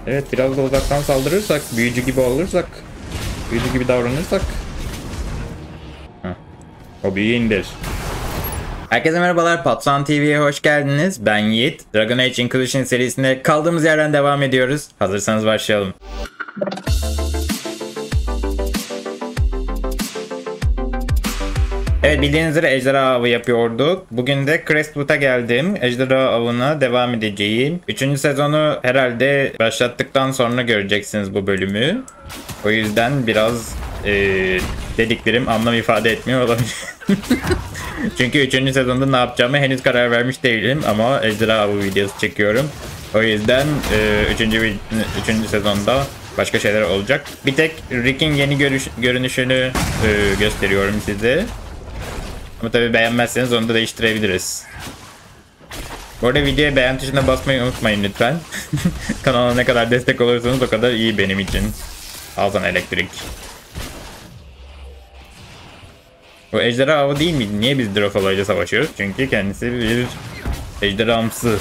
Evet, biraz da uzaktan saldırırsak, büyücü gibi olursak, büyücü gibi davranırsak. Heh. O büyüyü indir. Herkese merhabalar, Patsan TV'ye hoş geldiniz. Ben Yiğit. Dragon Age Inquisition serisinde kaldığımız yerden devam ediyoruz. Hazırsanız başlayalım. Evet, bildiğiniz üzere ejderha avı yapıyorduk. Bugün de Crestwood'a geldim. Ejderha avına devam edeceğim. 3. sezonu herhalde başlattıktan sonra göreceksiniz bu bölümü. O yüzden biraz dediklerim anlam ifade etmiyor olabilir. Çünkü 3. sezonda ne yapacağımı henüz karar vermiş değilim ama ejderha avı videosu çekiyorum. O yüzden 3. sezonda başka şeyler olacak. Bir tek Rick'in yeni görünüşünü gösteriyorum size. Ama tabii beğenmezseniz onu da değiştirebiliriz. Bu arada videoya beğen tuşuna basmayı unutmayın lütfen. Kanala ne kadar destek olursanız o kadar iyi benim için. Al sana elektrik. O ejderha avı değil miydi? Niye biz Drofalo ile savaşıyoruz? Çünkü kendisi bir ejderhamsı.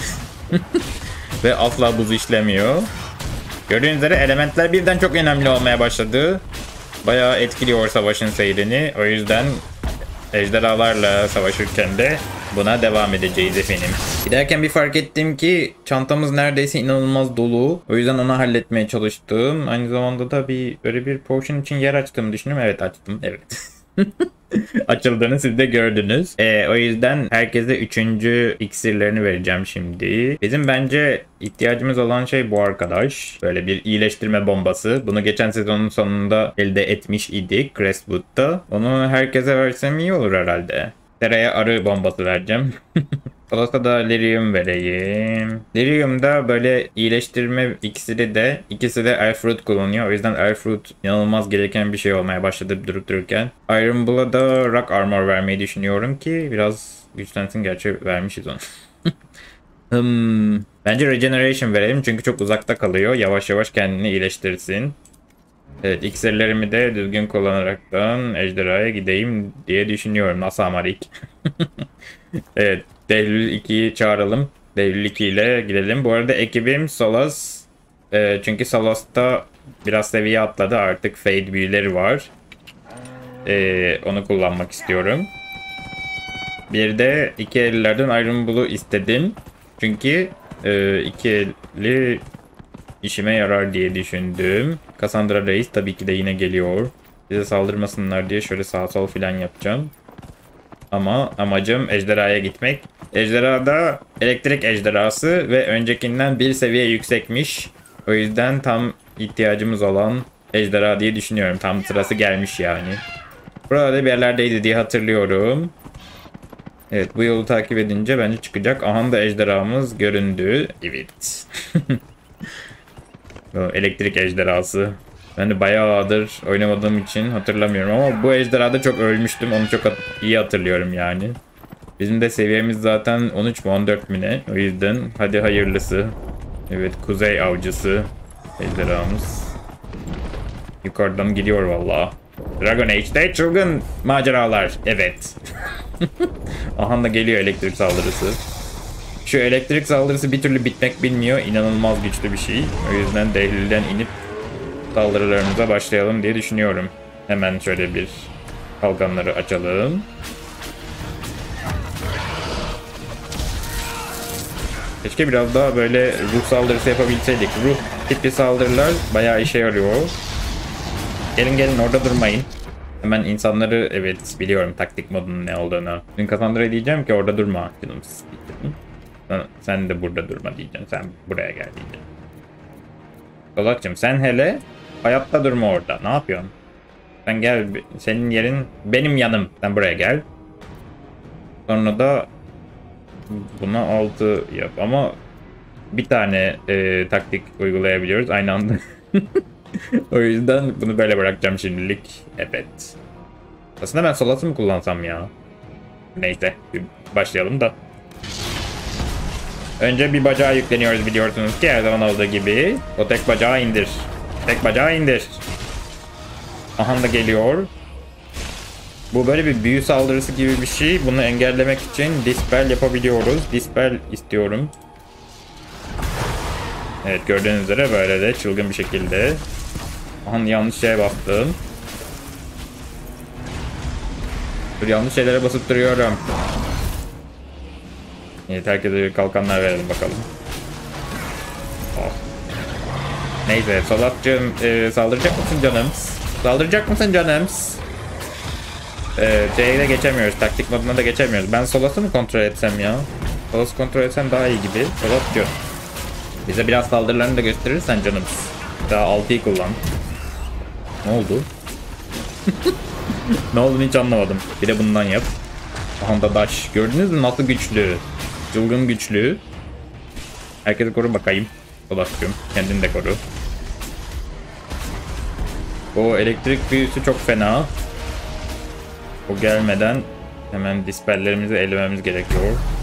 Ve asla buz işlemiyor. Gördüğünüz üzere elementler birden çok önemli olmaya başladı. Bayağı etkiliyor savaşın seyrini. O yüzden ejderhalarla savaşırken de buna devam edeceğiz efendim. Giderken bir fark ettim ki çantamız neredeyse inanılmaz dolu. O yüzden onu halletmeye çalıştım. Aynı zamanda da böyle bir potion için yer açtığımı düşünüyorum. Evet, açtım. Evet. Açıldığını siz de gördünüz. O yüzden herkese 3. iksirlerini vereceğim şimdi. Bizim bence ihtiyacımız olan şey bu arkadaş. Böyle bir iyileştirme bombası. Bunu geçen sezonun sonunda elde etmiş idik Crestwood'da. Onu herkese versem iyi olur herhalde. Seraya arı bombası vereceğim. Olasa da Lyrium vereyim. Lyrium'da böyle iyileştirme iksiri de, ikisi de Airfruit kullanıyor. O yüzden Airfruit inanılmaz gereken bir şey olmaya başladı durup dururken. Iron Bull'a da Rock Armor vermeyi düşünüyorum ki biraz güçlensin, gerçi vermişiz onu. Bence Regeneration verelim çünkü çok uzakta kalıyor. Yavaş yavaş kendini iyileştirsin. Evet, iksirlerimi de düzgün kullanaraktan ejderhaya gideyim diye düşünüyorum. Asamarik. Evet, Devlül 2'yi çağıralım. Devlül 2 ile gidelim. Bu arada ekibim Solas. Çünkü Solas'ta biraz seviye atladı. Artık Fade büyüleri var. Onu kullanmak istiyorum. Bir de 2 ellilerden Iron Bull'u istedim. Çünkü 2 elli işime yarar diye düşündüm. Cassandra Reis tabii ki de yine geliyor. Bize saldırmasınlar diye şöyle sağ sol filan yapacağım. Ama amacım ejderhaya gitmek. Ejderha da elektrik ejderhası ve öncekinden bir seviye yüksekmiş. O yüzden tam ihtiyacımız olan ejderha diye düşünüyorum. Tam sırası gelmiş yani. Burada bir yerlerdeydi diye hatırlıyorum. Evet, bu yolu takip edince bence çıkacak. Aha da ejderhamız göründü. Evet. Elektrik ejderhası. Ben de bayağıdır oynamadığım için hatırlamıyorum ama bu ejderhada çok ölmüştüm. Onu çok iyi hatırlıyorum yani. Bizim de seviyemiz zaten 13 mi 14 mi ne? O yüzden hadi hayırlısı. Evet, kuzey avcısı ejderhamız. Yukarıdan gidiyor vallahi. Dragon Age'de çılgın maceralar. Evet. Aha da geliyor elektrik saldırısı. Şu elektrik saldırısı bir türlü bitmek bilmiyor. İnanılmaz güçlü bir şey. O yüzden Dehlül'den inip saldırılarımıza başlayalım diye düşünüyorum. Hemen şöyle bir kalkanları açalım. Keşke biraz daha böyle ruh saldırısı yapabilseydik. Ruh tipi saldırılar bayağı işe yarıyor. Gelin gelin, orada durmayın. Hemen insanları, evet biliyorum taktik modunun ne olduğunu. Dün Cassandra'ya diyeceğim ki orada durma canım. Sen de burada durma diyeceğim. Sen buraya gel diyeceğim. Dolakçım sen hele hayatta durma orada. Ne yapıyorsun? Sen gel, senin yerin benim yanım. Sen buraya gel. Sonra da buna 6 yap ama bir tane taktik uygulayabiliyoruz aynı anda. O yüzden bunu böyle bırakacağım şimdilik. Evet. Aslında ben Solas'ı mı kullansam ya? Neyse, başlayalım da. Önce bir bacağı yükleniyoruz biliyorsunuz ki her zaman olduğu gibi. O tek bacağı indir. Tek bacağı indir. Aha da geliyor. Bu böyle bir büyü saldırısı gibi bir şey. Bunu engellemek için Dispel yapabiliyoruz. Dispel istiyorum. Evet, gördüğünüz üzere böyle de çılgın bir şekilde. Aha, yanlış şeye bastım. Dur, yanlış şeylere basıp duruyorum. Evet, herkese kalkanlar verelim bakalım. Oh. Neyse, Solatcığım saldıracak mısın canım? Saldıracak mısın canım? C'ye de geçemiyoruz. Taktik moduna da geçemiyoruz. Ben Solas'ı mı kontrol etsem ya? Solas'ı kontrol etsem daha iyi gibi. Solatcığım, bize biraz saldırılarını da gösterirsen canım. Daha 6'yı kullan. Ne oldu? Ne olduğunu hiç anlamadım. Bir de bundan yap. Honda Dash. Gördünüz mü nasıl güçlü? Çılgın güçlü. Herkesi koru bakayım. Solatcığım, kendini de koru. O elektrik büyüsü çok fena. O gelmeden hemen dispellerimizi elememiz gerekiyor.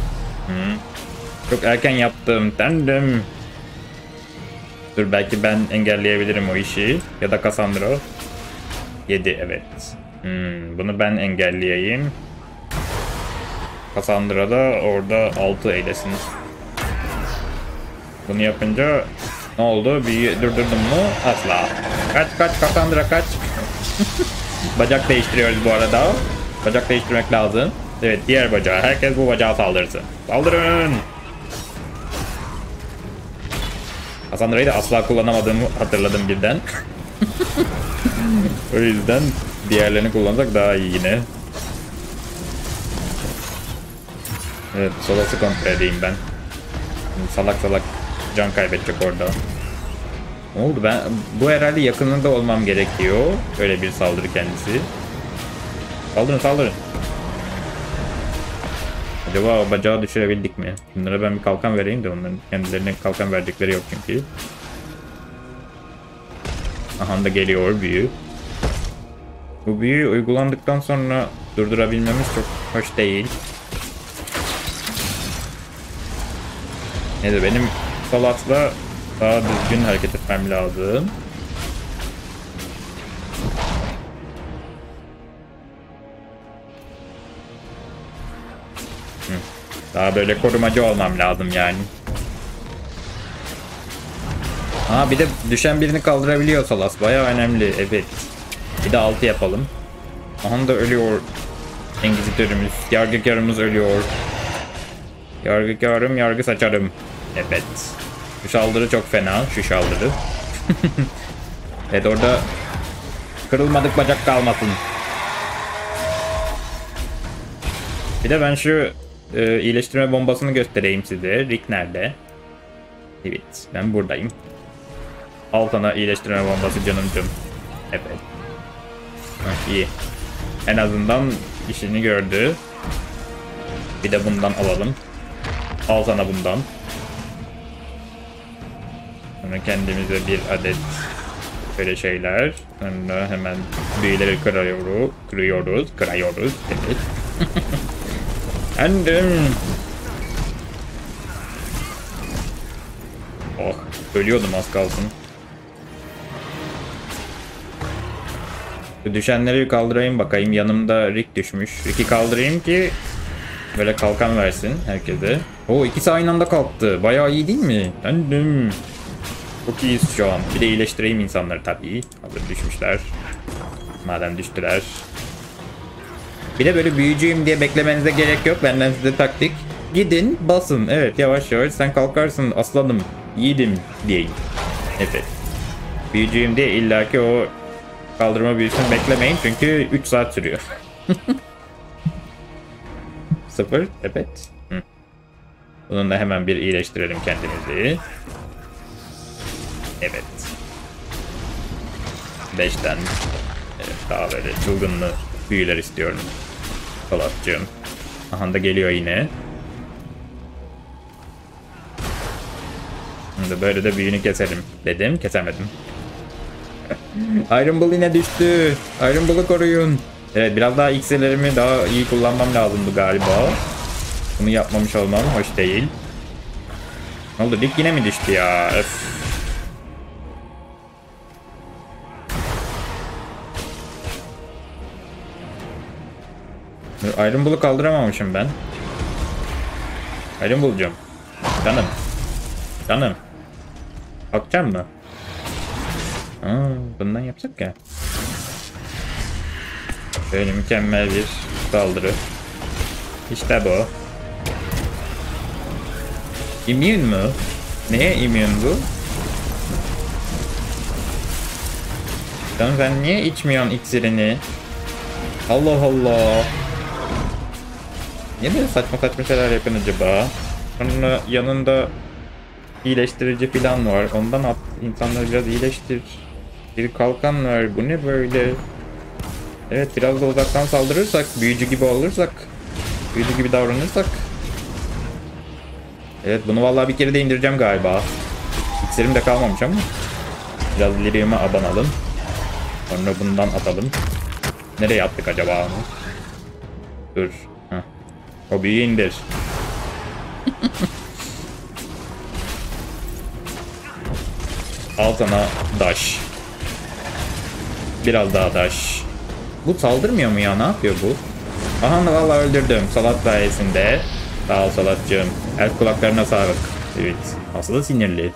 Çok erken yaptım. Dendim. Dur, belki ben engelleyebilirim o işi. Ya da Cassandra. 7, evet. Bunu ben engelleyeyim. Cassandra da orada 6 eylesin. Bunu yapınca ne oldu? Bir durdurdum mu? Asla. Kaç Cassandra kaç. Bacak değiştiriyoruz bu arada. Bacak değiştirmek lazım. Evet, diğer bacağı. Herkes bu bacağa saldırsın. Saldırın. Cassandra'yı da asla kullanamadığımı hatırladım birden. O yüzden diğerlerini kullansak daha iyi yine. Evet, Solas'ı kontrol edeyim ben. Salak can kaybedecek orada. Ne oldu? Ben bu herhalde yakınında olmam gerekiyor. Öyle bir saldırı kendisi. Saldırın. Acaba bacağı düşürebildik mi? Bunlara ben bir kalkan vereyim de onların kendilerine kalkan verecekleri yok çünkü. Aha da geliyor büyü. Bu büyü uygulandıktan sonra durdurabilmemiz çok hoş değil. Neyse, benim Solat'la daha düzgün hareket etmem lazım. Daha böyle korumacı olmam lazım yani. Bir de düşen birini kaldırabiliyor Solas. Bayağı önemli. Evet. Bir de 6 yapalım. Aha da ölüyor Engizitörümüz. Yargıkarımız ölüyor. Yargıkarım, yargı saçarım. Evet. Şu saldırı çok fena. Şu saldırı. Evet, orada kırılmadık bacak kalmasın. Bir de ben şu iyileştirme bombasını göstereyim size. Rick nerede? Evet, ben buradayım. Al sana iyileştirme bombası canımcım. Evet. İyi. En azından işini gördü. Bir de bundan alalım. Al sana bundan. Sonra kendimize bir adet böyle şeyler. Sonra hemen büyüleri kırıyoruz. Evet. Endim. Oh, ölüyordum az kalsın. Düşenleri kaldırayım bakayım. Yanımda Rick düşmüş. Rick'i kaldırayım ki böyle kalkan versin herkese. O, ikisi aynı anda kalktı. Bayağı iyi değil mi? Endim. Çok iyiyiz şu an. Bir de iyileştireyim insanları tabii. Hazır düşmüşler. Madem düştüler. Bir de böyle büyücüyüm diye beklemenize gerek yok. Benden size taktik. Gidin basın. Evet, yavaş yavaş sen kalkarsın aslanım. Yiğidim diyeyim. Evet. Büyücüyüm diye illaki o kaldırma büyüsünü beklemeyin. Çünkü 3 saat sürüyor. 0. Evet. Bununla hemen bir iyileştirelim kendimizi. Evet. 5'ten evet, daha böyle çılgınlı büyüler istiyorum. Solatcığım. Aha da geliyor yine. Şimdi böyle de büyünü keselim dedim. Kesemedim. Iron Bull yine düştü. Iron Bull'u koruyun. Evet, biraz daha iksirlerimi daha iyi kullanmam lazımdı galiba. Bunu yapmamış olmam hoş değil. Ne oldu? Rick yine mi düştü ya? Öf. Iron Bull'u kaldıramamışım ben. Iron Bull'cum. Canım. Bakacak mı? Bundan yapsak ya. Böyle mükemmel bir saldırı. İşte bu. İmmün mu? Neye immün bu? Sen niye içmiyorsun iksirini? Allah Allah. Niye böyle saçma saçma şeyler yapın acaba? Sonra yanında iyileştirici falan var. Ondan at, insanları biraz iyileştir. Bir kalkan var. Bu ne böyle? Evet, biraz da uzaktan saldırırsak, büyücü gibi olursak, büyücü gibi davranırsak. Evet, bunu vallahi bir kere de indireceğim galiba. İksirim de kalmamış ama. Biraz liriğime abanalım. Sonra bundan atalım. Nereye attık acaba onu? Dur. Heh. O büyüğü indir. Al sana daş. Biraz daha daş. Bu saldırmıyor mu ya? Ne yapıyor bu? Aha, vallahi öldürdüm. Salat sayesinde. Sağ ol Salatcığım. El kulaklarına sağlık. Evet. Aslında sinirli.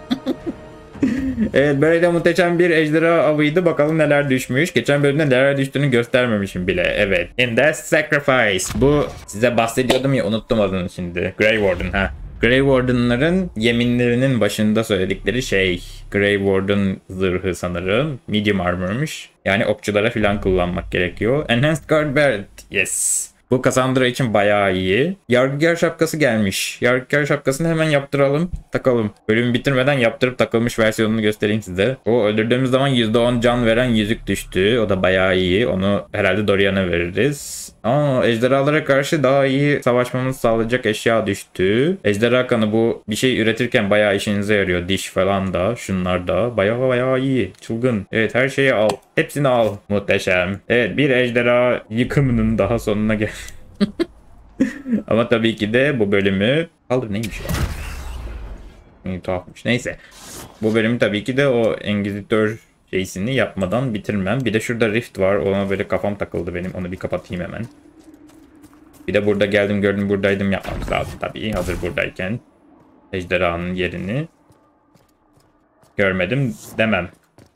Evet, böyle de muhteşem bir ejderha avıydı. Bakalım neler düşmüş. Geçen bölümde neler düştüğünü göstermemişim bile. Evet. In the Sacrifice. Bu size bahsediyordum ya, unuttum adını şimdi. Grey Warden ha. Grey Warden'ların yeminlerinin başında söyledikleri şey. Grey Warden zırhı sanırım. Medium armor'muş. Yani okçulara falan kullanmak gerekiyor. Enhanced Guard Belt. Yes. Bu Cassandra için bayağı iyi. Yargıgar şapkası gelmiş. Yargıgar şapkasını hemen yaptıralım, takalım. Bölümü bitirmeden yaptırıp takılmış versiyonunu göstereyim size. O öldürdüğümüz zaman %10 can veren yüzük düştü. O da bayağı iyi. Onu herhalde Dorian'a veririz. Ejderhalara karşı daha iyi savaşmamızı sağlayacak eşya düştü. Ejderha kanı, bu bir şey üretirken bayağı işinize yarıyor. Diş falan da, şunlar da bayağı iyi. Çılgın. Evet, her şeyi al. Hepsini al. Muhteşem. Evet, bir ejderha yıkımının daha sonuna gel. Ama tabii ki de bu bölümü... Kaldır, neymiş o? Tuhafmış. Neyse. Bu bölümü tabii ki de o Engizitör şeysini yapmadan bitirmem. Bir de şurada Rift var. Ona böyle kafam takıldı benim. Onu bir kapatayım hemen. Bir de burada geldim gördüm buradaydım yapmamız lazım tabii. Hazır buradayken. Ejderhanın yerini görmedim demem.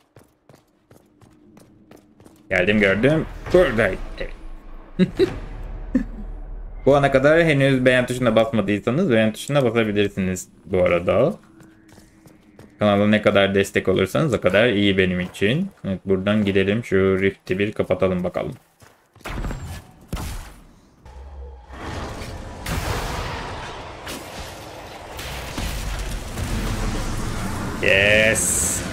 Geldim gördüm buradayım. Evet. Bu ana kadar henüz beğen tuşuna basmadıysanız beğen tuşuna basabilirsiniz bu arada. Kanala ne kadar destek olursanız o kadar iyi benim için. Evet, buradan gidelim, şu Rift'i bir kapatalım bakalım. Yes.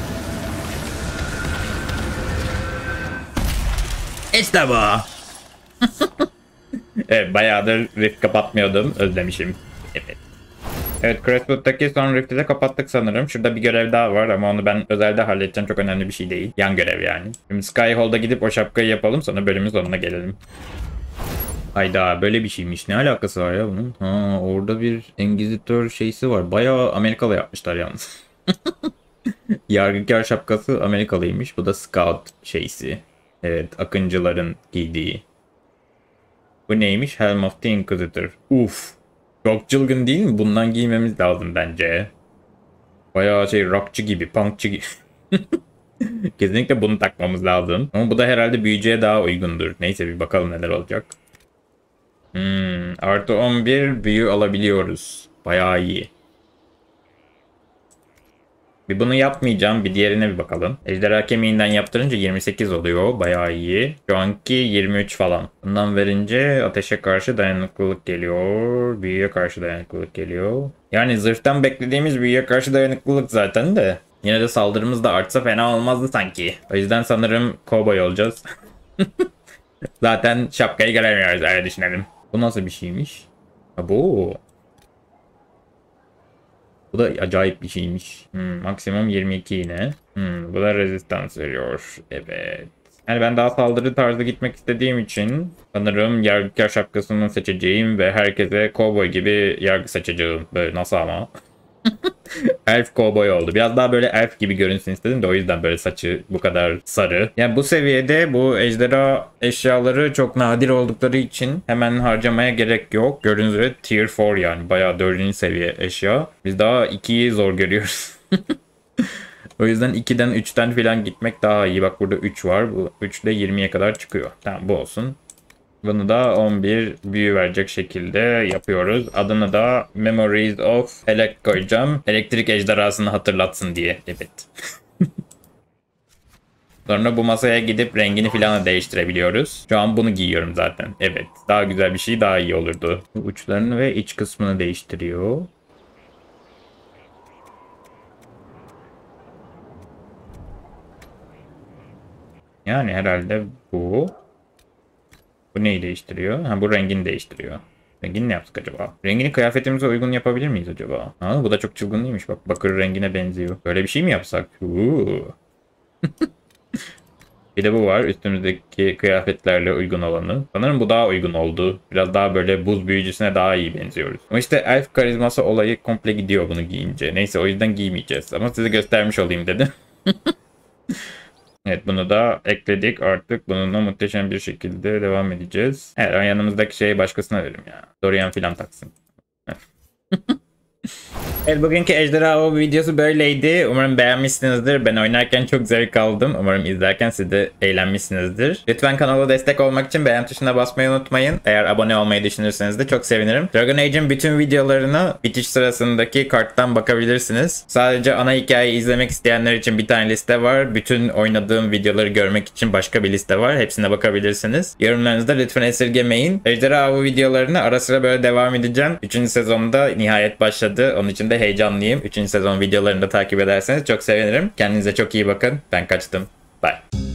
İşte bu. Evet, bayağıdır Rift kapatmıyordum. Özlemişim. Evet. Evet, Crestwood'daki son Rift'i de kapattık sanırım. Şurada bir görev daha var ama onu ben özelde halledeceğim. Çok önemli bir şey değil. Yan görev yani. Şimdi Skyhold'a gidip o şapkayı yapalım, sonra bölümün sonuna gelelim. Hayda, böyle bir şeymiş. Ne alakası var ya bunun? Ha, orada bir Engizitör şeysi var. Bayağı Amerikalı yapmışlar yalnız. Yargıkar şapkası Amerikalıymış. Bu da Scout şeysi. Evet, akıncıların giydiği. Bu neymiş? Helm of the Inquisitor. Uf. Çok çılgın değil mi? Bundan giymemiz lazım bence. Bayağı şey, rockçı gibi, punkçı gibi. Kesinlikle bunu takmamız lazım. Ama bu da herhalde büyücüye daha uygundur. Neyse, bir bakalım neler olacak. Artı 11 büyü alabiliyoruz. Bayağı iyi. Bir bunu yapmayacağım. Bir diğerine bir bakalım. Ejderha kemiğinden yaptırınca 28 oluyor. Bayağı iyi. Şu anki 23 falan. Bundan verince ateşe karşı dayanıklılık geliyor. Büyüye karşı dayanıklılık geliyor. Yani zırhtan beklediğimiz büyüye karşı dayanıklılık zaten de. Yine de saldırımız da artsa fena olmazdı sanki. O yüzden sanırım kovboy olacağız. Zaten şapkayı göremiyoruz, öyle düşünelim. Bu nasıl bir şeymiş? Ha, bu. Bu da acayip bir şeymiş. Maksimum 22 yine. Bu da rezistans veriyor. Evet. Yani ben daha saldırı tarzı gitmek istediğim için sanırım yargıkar şapkasını seçeceğim ve herkese kovboy gibi yargı seçeceğim. Böyle nasıl ama? Elf kovboy oldu. Biraz daha böyle elf gibi görünsün istedim de o yüzden böyle saçı bu kadar sarı. Yani bu seviyede bu ejderha eşyaları çok nadir oldukları için hemen harcamaya gerek yok. Gördüğünüz üzere tier 4 yani bayağı 4. seviye eşya. Biz daha 2'yi zor görüyoruz. O yüzden 2'den 3'ten falan gitmek daha iyi. Bak burada 3 var. Bu 3 de 20'ye kadar çıkıyor. Tamam bu olsun. Bunu da 11 büyü verecek şekilde yapıyoruz. Adını da Memories of Elect koyacağım. Elektrik ejderhasını hatırlatsın diye. Evet. Sonra bu masaya gidip rengini falan da değiştirebiliyoruz. Şu an bunu giyiyorum zaten. Evet. Daha güzel bir şey daha iyi olurdu. Uçlarını ve iç kısmını değiştiriyor. Yani herhalde bu. Bu neyi değiştiriyor? Ha bu rengini değiştiriyor. Rengini ne yaptık acaba? Rengini kıyafetimize uygun yapabilir miyiz acaba? Ha bu da çok çılgın değilmiş. Bak bakır rengine benziyor. Böyle bir şey mi yapsak? Bir de bu var üstümüzdeki kıyafetlerle uygun olanı. Sanırım bu daha uygun oldu. Biraz daha böyle buz büyücüsüne daha iyi benziyoruz. Ama işte elf karizması olayı komple gidiyor bunu giyince. Neyse o yüzden giymeyeceğiz. Ama size göstermiş olayım dedim. Evet bunu da ekledik artık. Bununla muhteşem bir şekilde devam edeceğiz. Evet yanımızdaki şeyi başkasına verim ya. Dorian filan taksın. Evet bugünkü Ejderha Avı videosu böyleydi. Umarım beğenmişsinizdir. Ben oynarken çok zevk aldım. Umarım izlerken siz de eğlenmişsinizdir. Lütfen kanala destek olmak için beğen tuşuna basmayı unutmayın. Eğer abone olmayı düşünürseniz de çok sevinirim. Dragon Age'in bütün videolarını bitiş sırasındaki karttan bakabilirsiniz. Sadece ana hikayeyi izlemek isteyenler için bir tane liste var. Bütün oynadığım videoları görmek için başka bir liste var. Hepsine bakabilirsiniz. Yorumlarınızda lütfen esirgemeyin. Ejderha Avı videolarını ara sıra böyle devam edeceğim. 3. sezonda nihayet başladı. Onun için de heyecanlıyım. 3. sezon videolarını da takip ederseniz çok sevinirim. Kendinize çok iyi bakın. Ben kaçtım. Bye.